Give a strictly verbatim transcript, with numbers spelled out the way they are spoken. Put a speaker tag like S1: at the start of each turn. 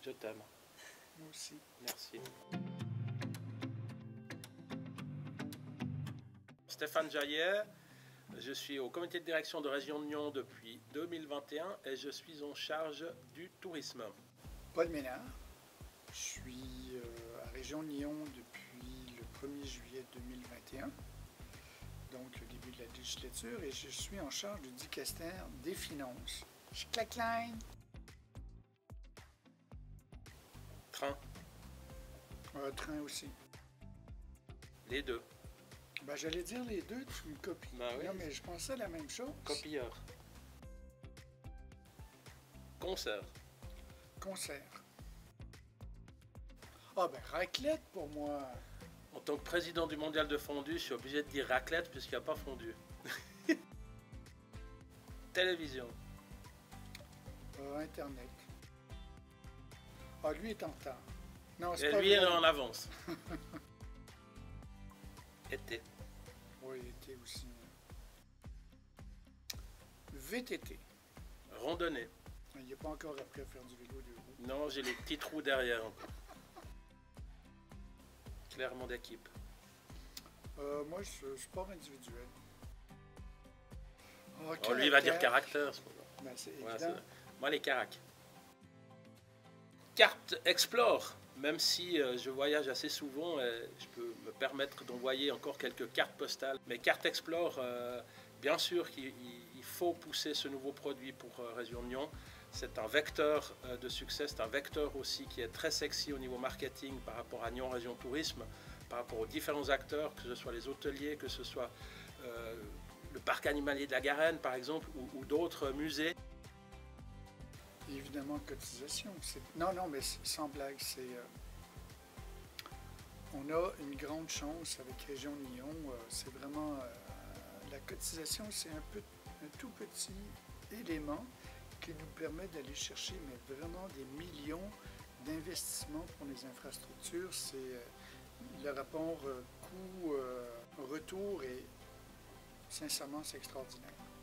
S1: Je t'aime.
S2: Moi aussi.
S1: Merci. Stéphane Jaillet, je suis au comité de direction de Région de Nyon depuis deux mille vingt et un et je suis en charge du tourisme.
S2: Paul Ménard, je suis euh, à Région de Nyon depuis le premier juillet deux mille vingt et un, donc le début de la législature, et je suis en charge du dicastère des finances. Je claque line.
S1: Train,
S2: Euh, train aussi.
S1: les deux.
S2: Ben, j'allais dire les deux, tu me copies.
S1: Ben oui.
S2: Non, mais je pensais à la même chose.
S1: Copieur. Concert.
S2: Concert. Ah ben, raclette pour moi.
S1: En tant que président du mondial de fondu, je suis obligé de dire raclette puisqu'il n'y a pas fondu. Télévision.
S2: Euh, Internet. Ah, lui est en retard. Non, c'est
S1: Et
S2: pas
S1: lui
S2: vrai.
S1: est en avance. Été.
S2: Oui, été aussi. V T T.
S1: Randonnée.
S2: Il n'est pas encore appris à faire du vélo de roues.
S1: Non, j'ai les petits trous derrière encore. Clairement d'équipe.
S2: Euh, moi, je sport individuel. Ah,
S1: Oh, lui il va dire caractère. ce moment.
S2: Ben, c'est
S1: Ouais,
S2: évident.
S1: c'est- Moi les caracs. Carte Explore. Même si euh, je voyage assez souvent, euh, je peux me permettre d'envoyer encore quelques cartes postales. Mais Carte Explore, euh, bien sûr qu'il il faut pousser ce nouveau produit pour euh, Région de Nyon. C'est un vecteur euh, de succès, c'est un vecteur aussi qui est très sexy au niveau marketing par rapport à Nyon Région Tourisme, par rapport aux différents acteurs, que ce soit les hôteliers, que ce soit euh, le parc animalier de la Garenne par exemple, ou, ou d'autres musées.
S2: Évidemment, cotisation. c'est- Non, non, mais c'est- sans blague, c'est... euh, On a une grande chance avec Région de Nyon. euh, C'est vraiment... euh, La cotisation, c'est un, peu, un tout petit élément qui nous permet d'aller chercher mais vraiment des millions d'investissements pour les infrastructures. C'est euh, le rapport euh, coût-retour et sincèrement, c'est extraordinaire.